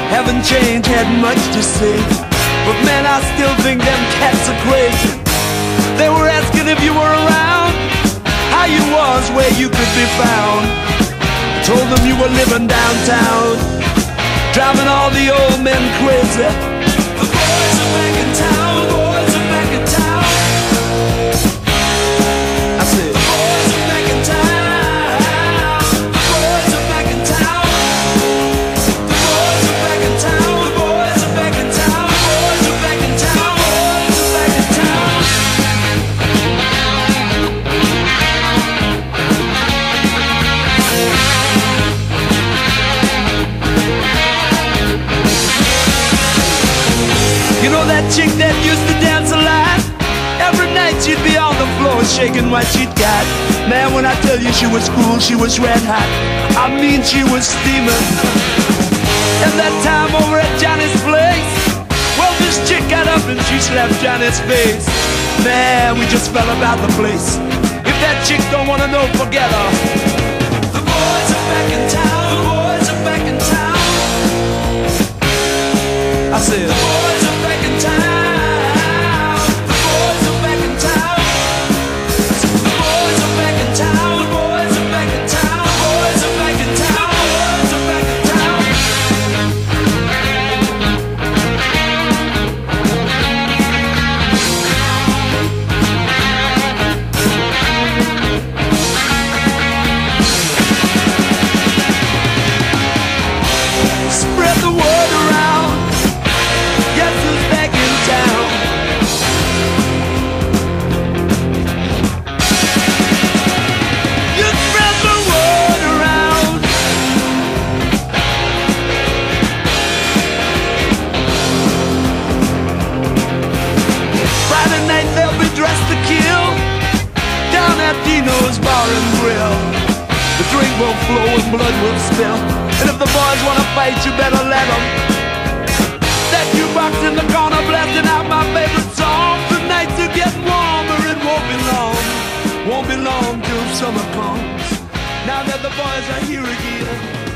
Haven't changed, had much to say, but man, I still think them cats are crazy. They were asking if you were around, how you was, where you could be found. I told them you were living downtown, driving all the old men crazy. The boys are back in town, the boys are back in town. I said, the boys are back in town, the boys are back in town. The boys are back in town, the boys are back in town, the boys are back in town, the boys are back in town. You know that chick that used to dance a lot? Every night she'd be on the floor shaking what she'd got. Man, when I tell you she was cool, she was red hot. I mean, she was steaming. And that time over at Johnny's place, well, this chick got up and she slapped Johnny's face. Man, we just fell about the place. If that chick don't wanna know, forget her. The boys are back in town, the boys are back in town. I said, the boys are back in town, the boys are back in town. The boys are back in town, the boys are back in town, the boys are back in town, the boys are back in town. Spread the word around, guess who's back in town? You spread the word around. Friday night they'll be dressed to kill down at Dino's Bar and Grill. The drink will flow and blood will spill, and if the boys wanna fight, you better let them. That jukebox in the corner blasting out my favorite song. The nights are getting warmer, it won't be long till summer comes. Now that the boys are here again,